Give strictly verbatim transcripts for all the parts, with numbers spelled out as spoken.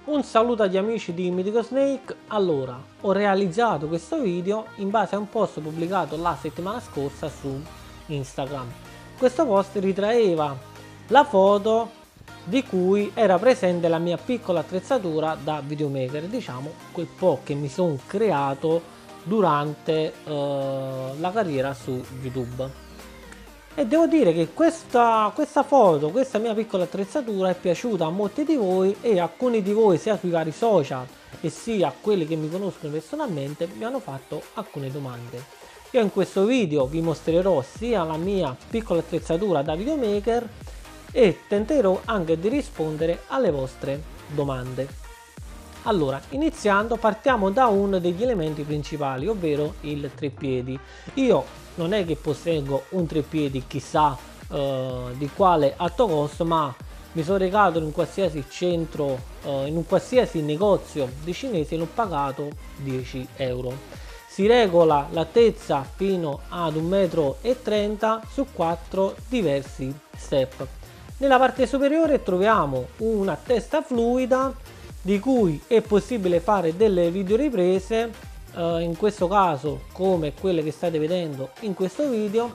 Un saluto agli amici di Mythical Snake. Allora, ho realizzato questo video in base a un post pubblicato la settimana scorsa su Instagram. Questo post ritraeva la foto di cui era presente la mia piccola attrezzatura da videomaker, diciamo quel po' che mi sono creato durante eh, la carriera su YouTube. E devo dire che questa, questa foto, questa mia piccola attrezzatura è piaciuta a molti di voi, e alcuni di voi sia sui vari social e sia quelli che mi conoscono personalmente mi hanno fatto alcune domande. Io in questo video vi mostrerò sia la mia piccola attrezzatura da videomaker e tenterò anche di rispondere alle vostre domande. Allora, iniziando, partiamo da uno degli elementi principali, ovvero il treppiedi. Io non è che posseggo un treppiedi chissà eh, di quale alto costo, ma mi sono recato in un qualsiasi centro, eh, in un qualsiasi negozio di cinesi e l'ho pagato dieci euro. Si regola l'altezza fino ad un metro e trenta su quattro diversi step. Nella parte superiore troviamo una testa fluida di cui è possibile fare delle videoriprese, eh, in questo caso come quelle che state vedendo in questo video,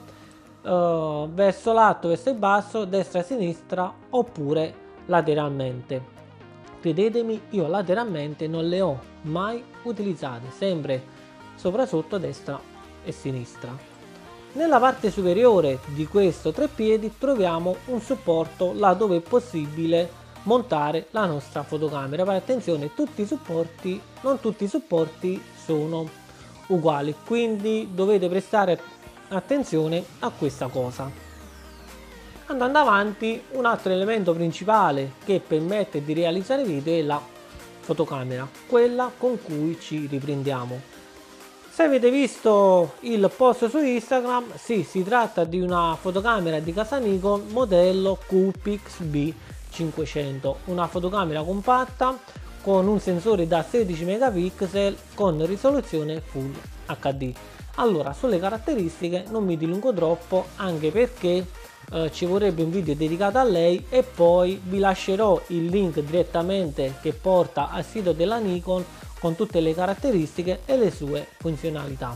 eh, verso l'alto, verso il basso, destra e sinistra, oppure lateralmente. Credetemi, io lateralmente non le ho mai utilizzate, sempre sopra, sotto, destra e sinistra. Nella parte superiore di questo treppiedi troviamo un supporto là dove è possibile montare la nostra fotocamera. Ma attenzione, tutti i supporti, non tutti i supporti sono uguali, quindi dovete prestare attenzione a questa cosa. Andando avanti, un altro elemento principale che permette di realizzare video è la fotocamera, quella con cui ci riprendiamo. Se avete visto il post su Instagram, sì, si tratta di una fotocamera di casa Nikon modello Q P X B cinquecento, una fotocamera compatta con un sensore da sedici megapixel con risoluzione Full H D. Allora, sulle caratteristiche non mi dilungo troppo, anche perché eh, ci vorrebbe un video dedicato a lei, e poi vi lascerò il link direttamente che porta al sito della Nikon con tutte le caratteristiche e le sue funzionalità.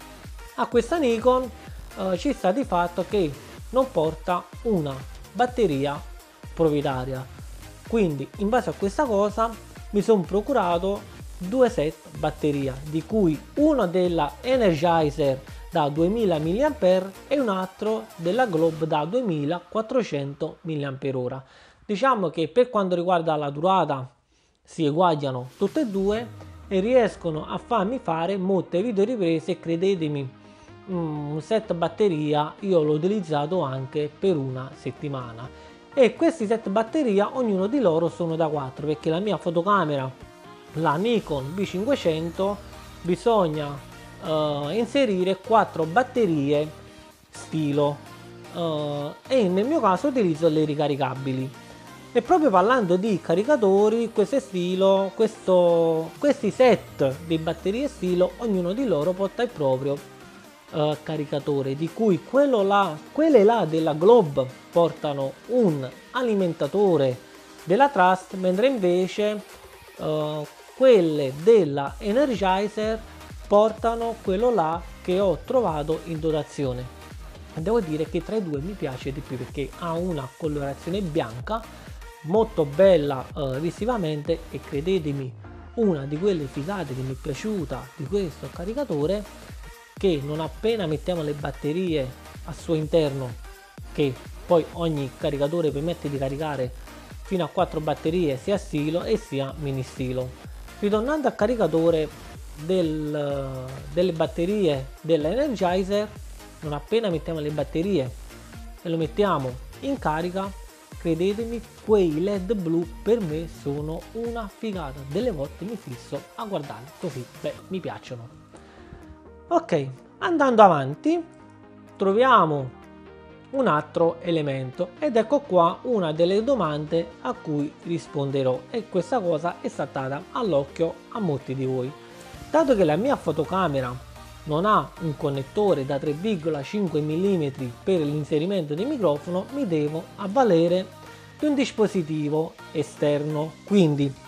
A questa Nikon eh, ci sta di fatto che non porta una batteria proprietaria, quindi in base a questa cosa mi sono procurato due set batteria, di cui uno della Energizer da duemila milliampere ora e un altro della Globe da duemilaquattrocento milliampere ora. Diciamo che per quanto riguarda la durata si eguagliano tutte e due e riescono a farmi fare molte videoriprese, e credetemi, un set batteria io l'ho utilizzato anche per una settimana. E questi set batteria, ognuno di loro sono da quattro, perché la mia fotocamera, la Nikon B cinquecento, bisogna uh, inserire quattro batterie stilo, uh, e nel mio caso utilizzo le ricaricabili. E proprio parlando di caricatori, questo stilo, questo, questi set di batterie stilo, ognuno di loro porta il proprio uh, caricatore, di cui quello là, quelle là della Globe portano un alimentatore della Trust, mentre invece uh, quelle della Energizer portano quello là che ho trovato in dotazione. Devo dire che tra i due mi piace di più, perché ha una colorazione bianca molto bella uh, visivamente, e credetemi, una di quelle figate che mi è piaciuta di questo caricatore, che non appena mettiamo le batterie al suo interno, che poi ogni caricatore permette di caricare fino a quattro batterie sia stilo e sia mini stilo. Ritornando al caricatore del, delle batterie dell'Energizer, non appena mettiamo le batterie e lo mettiamo in carica, credetemi, quei led blu per me sono una figata. Delle volte mi fisso a guardare così, beh, mi piacciono. Ok, andando avanti troviamo un altro elemento, ed ecco qua una delle domande a cui risponderò, e questa cosa è saltata all'occhio a molti di voi. Dato che la mia fotocamera non ha un connettore da tre virgola cinque millimetri per l'inserimento del microfono, mi devo avvalere di un dispositivo esterno, quindi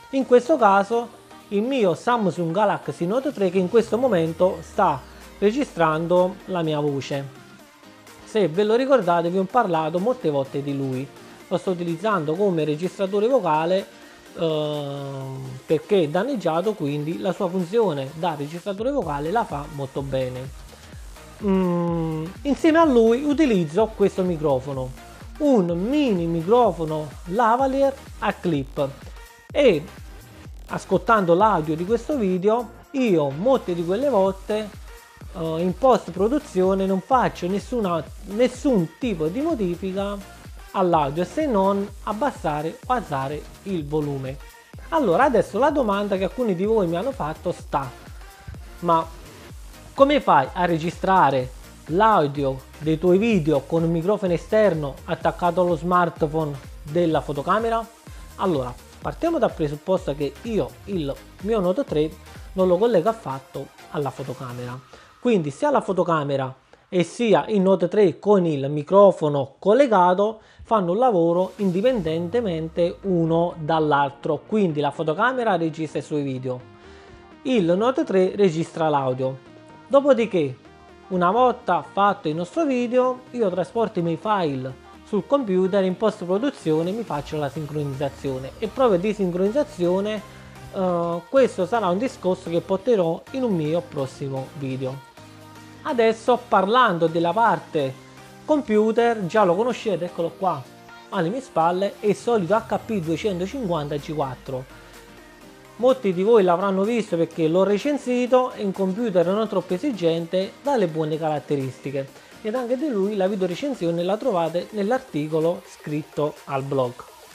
In questo caso il mio Samsung Galaxy Note tre, che in questo momento sta registrando la mia voce. Se ve lo ricordate, vi ho parlato molte volte di lui. Lo sto utilizzando come registratore vocale eh, perché è danneggiato, quindi la sua funzione da registratore vocale la fa molto bene. Mm, insieme a lui utilizzo questo microfono, un mini microfono lavalier a clip, e ascoltando l'audio di questo video io molte di quelle volte Uh, in post produzione non faccio nessuna, nessun tipo di modifica all'audio, se non abbassare o alzare il volume. Allora, adesso la domanda che alcuni di voi mi hanno fatto sta: ma come fai a registrare l'audio dei tuoi video con un microfono esterno attaccato allo smartphone della fotocamera? Allora, partiamo dal presupposto che io il mio Note tre non lo collego affatto alla fotocamera. Quindi sia la fotocamera e sia il Note tre con il microfono collegato fanno un lavoro indipendentemente uno dall'altro. Quindi la fotocamera registra i suoi video, il Note tre registra l'audio. Dopodiché, una volta fatto il nostro video, io trasporto i miei file sul computer, in post produzione mi faccio la sincronizzazione, e proprio di sincronizzazione uh, questo sarà un discorso che porterò in un mio prossimo video. Adesso, parlando della parte computer, già lo conoscete, eccolo qua alle mie spalle, è il solito H P duecentocinquanta G quattro. Molti di voi l'avranno visto perché l'ho recensito, è un computer non troppo esigente, dalle buone caratteristiche, ed anche di lui la video recensione la trovate nell'articolo scritto al blog.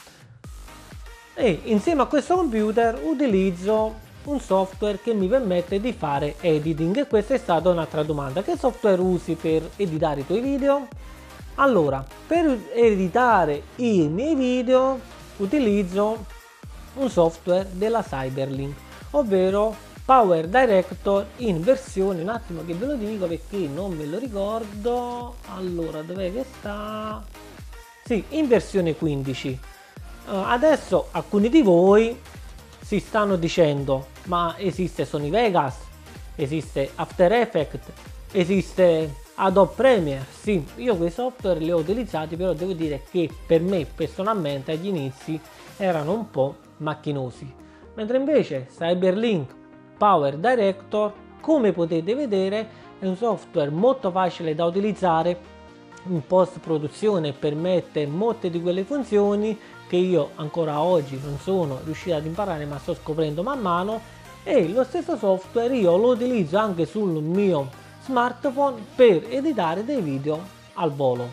E insieme a questo computer utilizzo un software che mi permette di fare editing, e questa è stata un'altra domanda: che software usi per editare i tuoi video? Allora, per editare i miei video utilizzo un software della Cyberlink, ovvero Power Director in versione, un attimo che ve lo dico perché non me lo ricordo, allora dov'è che sta? Sì, in versione quindici. Uh, adesso alcuni di voi si stanno dicendo: ma esiste Sony Vegas, esiste After Effects, esiste Adobe Premiere? Sì, io quei software li ho utilizzati, però devo dire che per me personalmente agli inizi erano un po' macchinosi, mentre invece Cyberlink Power Director, come potete vedere, è un software molto facile da utilizzare in post produzione, permette molte di quelle funzioni che io ancora oggi non sono riuscito ad imparare, ma sto scoprendo man mano, e lo stesso software io lo utilizzo anche sul mio smartphone per editare dei video al volo.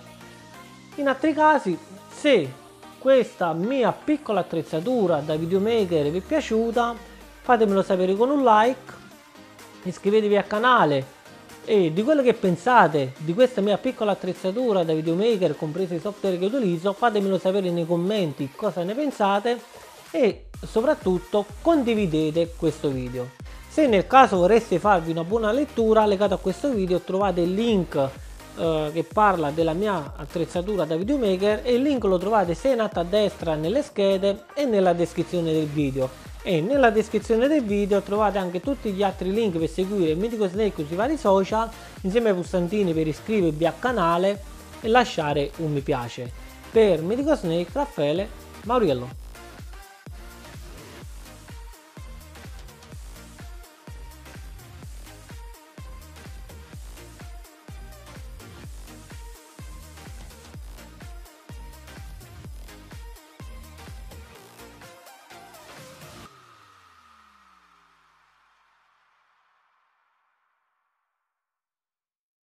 In altri casi, se questa mia piccola attrezzatura da videomaker vi è piaciuta, fatemelo sapere con un like, iscrivetevi al canale, e di quello che pensate di questa mia piccola attrezzatura da videomaker, compreso i software che utilizzo, fatemelo sapere nei commenti cosa ne pensate, e soprattutto condividete questo video. Se nel caso vorreste farvi una buona lettura, legato a questo video trovate il link eh, che parla della mia attrezzatura da videomaker, e il link lo trovate sia in alto a destra nelle schede e nella descrizione del video. E nella descrizione del video trovate anche tutti gli altri link per seguire Mythical Snake sui vari social, insieme ai pulsantini per iscrivervi al canale e lasciare un mi piace. Per Mythical Snake, Raffaele Mauriello.